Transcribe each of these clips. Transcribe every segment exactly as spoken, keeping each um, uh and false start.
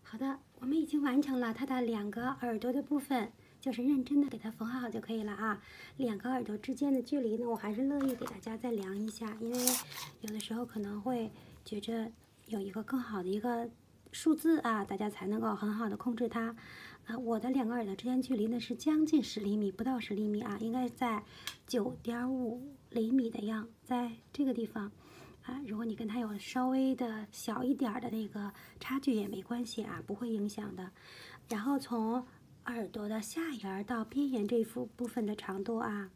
好的，我们已经完成了它的两个耳朵的部分，就是认真的给它缝好就可以了啊。两个耳朵之间的距离呢，我还是乐意给大家再量一下，因为有的时候可能会觉着有一个更好的一个数字啊，大家才能够很好的控制它。啊，我的两个耳朵之间距离呢是将近十厘米，不到十厘米啊，应该在九点五厘米的样，在这个地方。啊，如果你跟它有稍微的小一点的那个差距也没关系啊，不会影响的。然后从耳朵的下沿到边沿这一部部分的长度啊，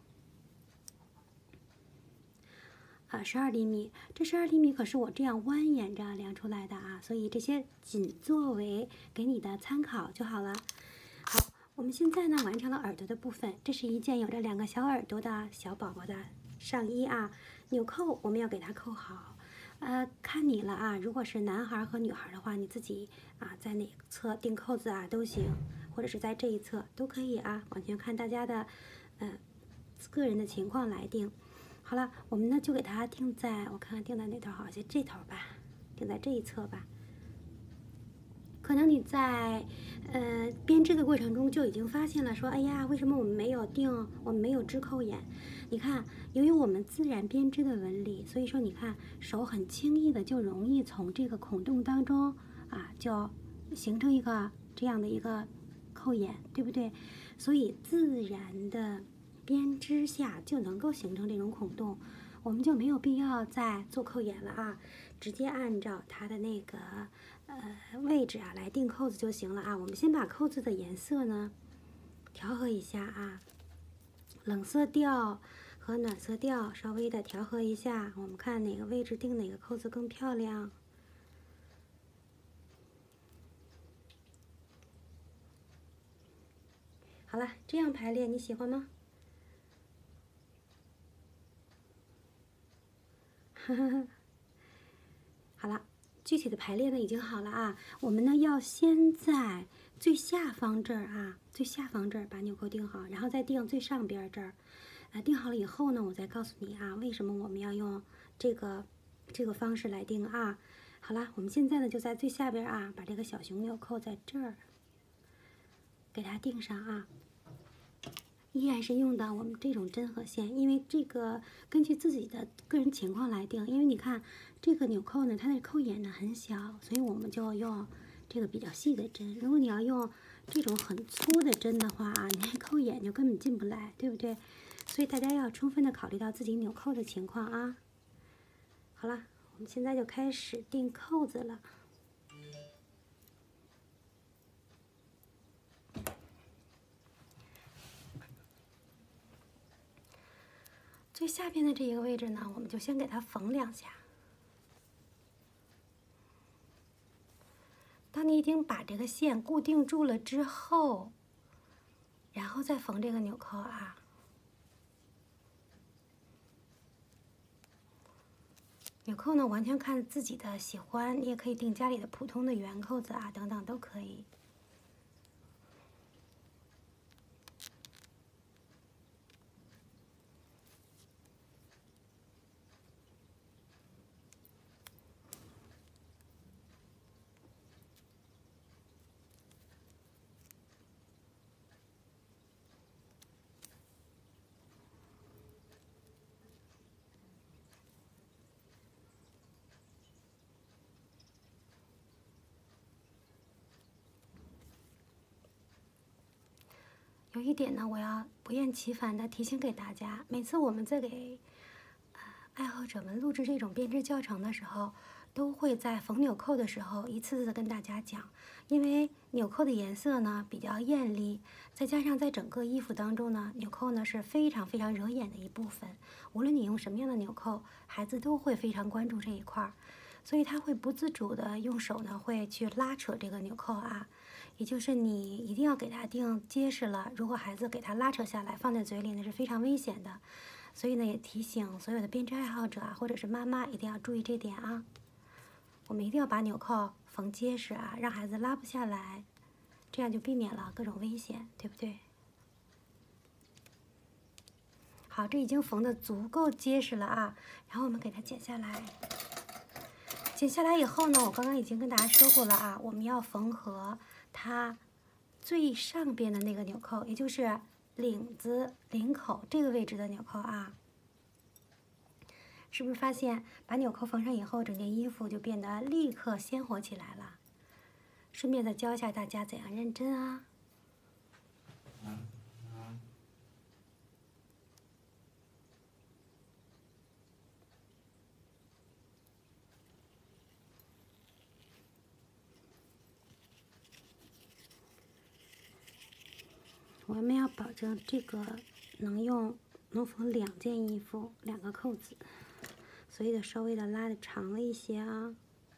啊，十二厘米。这十二厘米可是我这样蜿蜒着量出来的啊，所以这些仅作为给你的参考就好了。好，我们现在呢完成了耳朵的部分，这是一件有着两个小耳朵的小宝宝的上衣啊。纽扣我们要给它扣好，呃，看你了啊。如果是男孩和女孩的话，你自己啊在哪个侧钉扣子啊都行，或者是在这一侧都可以啊，完全看大家的呃个人的情况来定。好了，我们呢就给它定在，我看看定在哪头好，就这头吧，定在这一侧吧。可能你在呃编织的过程中就已经发现了，说，哎呀，为什么我们没有定，我们没有织扣眼？你看，由于我们自然编织的纹理，所以说你看手很轻易的就容易从这个孔洞当中啊，就形成一个这样的一个扣眼，对不对？所以自然的编织下就能够形成这种孔洞，我们就没有必要再做扣眼了啊，直接按照它的那个呃位置啊来定扣子就行了啊。我们先把扣子的颜色呢调和一下啊，冷色调和暖色调稍微的调和一下，我们看哪个位置定哪个扣子更漂亮。好了，这样排列你喜欢吗？好了，具体的排列呢已经好了啊。我们呢要先在最下方这儿啊，最下方这儿把纽扣定好，然后再定最上边这儿。啊，定好了以后呢，我再告诉你啊，为什么我们要用这个这个方式来定啊。好了，我们现在呢就在最下边啊，把这个小熊纽扣在这儿给它定上啊。依然是用的我们这种针和线，因为这个根据自己的个人情况来定。因为你看这个纽扣呢，它的扣眼呢很小，所以我们就用这个比较细的针。如果你要用这种很粗的针的话啊，你那扣眼就根本进不来，对不对？所以大家要充分的考虑到自己纽扣的情况啊。好了，我们现在就开始钉扣子了。最下边的这一个位置呢，我们就先给它缝两下。当你已经把这个线固定住了之后，然后再缝这个纽扣啊。纽扣呢，完全看自己的喜欢，你也可以定家里的普通的圆扣子啊，等等都可以。有一点呢，我要不厌其烦的提醒给大家，每次我们在给呃爱好者们录制这种编织教程的时候，都会在缝纽扣的时候一次次的跟大家讲，因为纽扣的颜色呢比较艳丽，再加上在整个衣服当中呢，纽扣呢是非常非常惹眼的一部分。无论你用什么样的纽扣，孩子都会非常关注这一块儿，所以他会不自主的用手呢会去拉扯这个纽扣啊。也就是你一定要给它定结实了，如果孩子给它拉扯下来放在嘴里，那是非常危险的。所以呢，也提醒所有的编织爱好者啊，或者是妈妈一定要注意这点啊。我们一定要把纽扣缝结实啊，让孩子拉不下来，这样就避免了各种危险，对不对？好，这已经缝得足够结实了啊，然后我们给它剪下来。 剪下来以后呢，我刚刚已经跟大家说过了啊，我们要缝合它最上边的那个纽扣，也就是领子领口这个位置的纽扣啊。是不是发现把纽扣缝上以后，整件衣服就变得立刻鲜活起来了？顺便再教一下大家怎样认针啊。我们要保证这个能用能缝两件衣服，两个扣子，所以得稍微的拉的长了一些啊。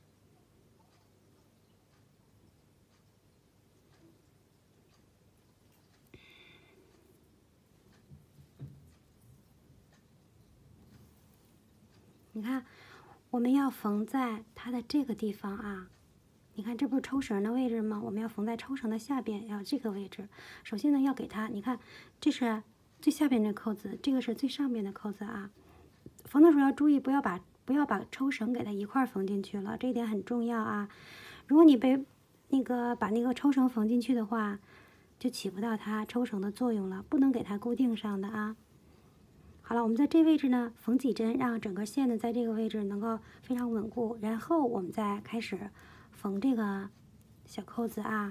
你看，我们要缝在它的这个地方啊。你看，这不是抽绳的位置吗？我们要缝在抽绳的下边，要这个位置。首先呢，要给它，你看，这是最下边这扣子，这个是最上边的扣子啊。缝的时候要注意，不要把不要把抽绳给它一块缝进去了，这一点很重要啊。如果你被那个把那个抽绳缝进去的话，就起不到它抽绳的作用了，不能给它固定上的啊。好了，我们在这位置呢缝几针，让整个线呢在这个位置能够非常稳固，然后我们再开始缝这个小扣子啊。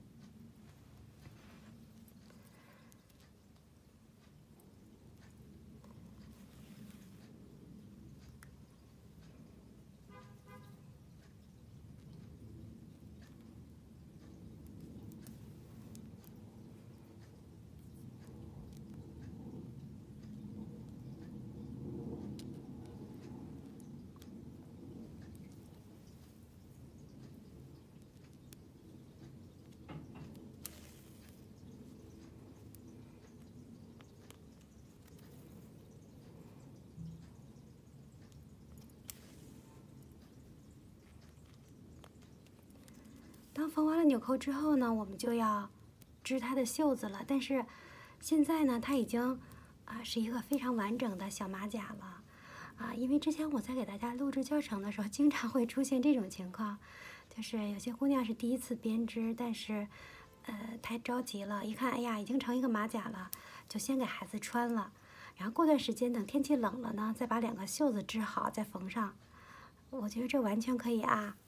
当缝完了纽扣之后呢，我们就要织它的袖子了。但是现在呢，它已经啊是一个非常完整的小马甲了啊。因为之前我在给大家录制教程的时候，经常会出现这种情况，就是有些姑娘是第一次编织，但是呃太着急了，一看哎呀已经成一个马甲了，就先给孩子穿了，然后过段时间等天气冷了呢，再把两个袖子织好再缝上。我觉得这完全可以啊。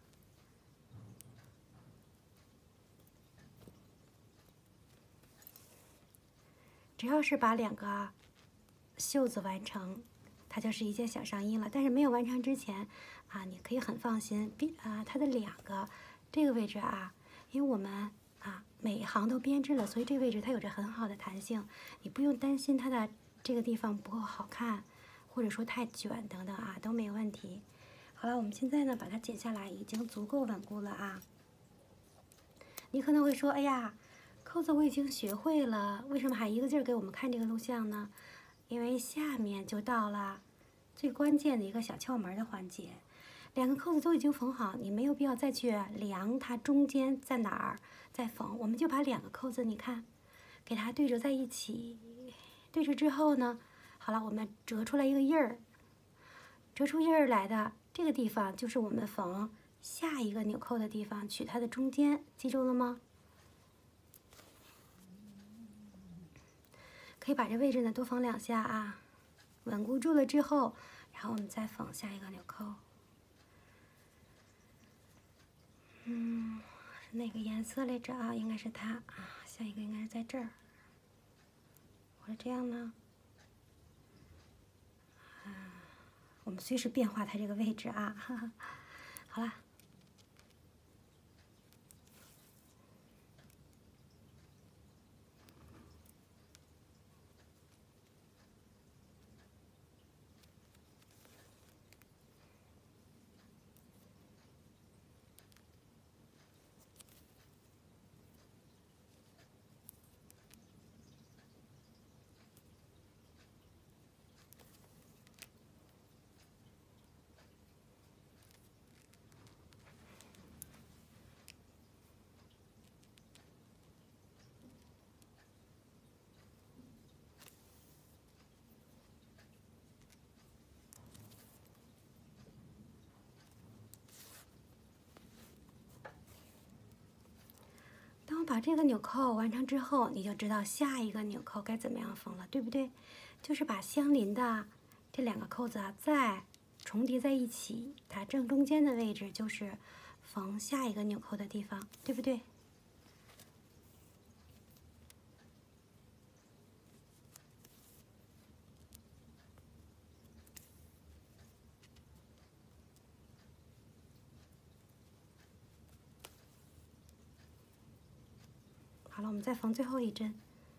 只要是把两个袖子完成，它就是一件小上衣了。但是没有完成之前，啊，你可以很放心，编啊，它的两个这个位置啊，因为我们啊每一行都编织了，所以这个位置它有着很好的弹性，你不用担心它的这个地方不够好看，或者说太卷等等啊，都没有问题。好了，我们现在呢把它剪下来，已经足够稳固了啊。你可能会说，哎呀。扣子我已经学会了，为什么还一个劲儿给我们看这个录像呢？因为下面就到了最关键的一个小窍门的环节。两个扣子都已经缝好，你没有必要再去量它中间在哪儿再缝，我们就把两个扣子你看，给它对折在一起。对折之后呢，好了，我们折出来一个印儿，折出印儿来的这个地方就是我们缝下一个纽扣的地方，取它的中间，记住了吗？可以把这位置呢多缝两下啊，稳固住了之后，然后我们再缝下一个纽扣。嗯，是哪个颜色来着啊？应该是它啊，下一个应该是在这儿，或者这样呢？啊，我们随时变化它这个位置啊。哈哈，好了。 把这个纽扣完成之后，你就知道下一个纽扣该怎么样缝了，对不对？就是把相邻的这两个扣子啊，再重叠在一起，它正中间的位置就是缝下一个纽扣的地方，对不对？好了，我们再缝最后一针。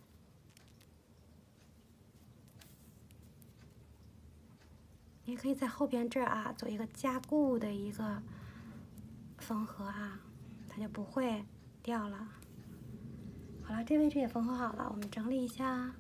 你也可以在后边这儿啊做一个加固的一个缝合啊，它就不会掉了。好了，这位置也缝合好了，我们整理一下。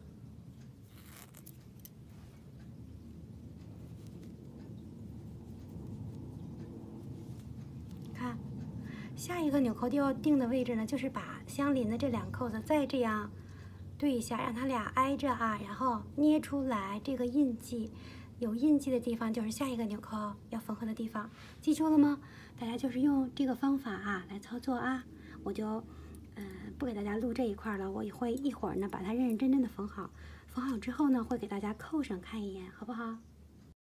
看，下一个纽扣要定的位置呢，就是把相邻的这两扣子再这样对一下，让它俩挨着啊，然后捏出来这个印记。有印记的地方就是下一个纽扣要缝合的地方，记住了吗？大家就是用这个方法啊来操作啊。我就嗯、呃、不给大家录这一块了，我也会一会儿呢把它认认真真的缝好。缝好之后呢，会给大家扣上看一眼，好不好？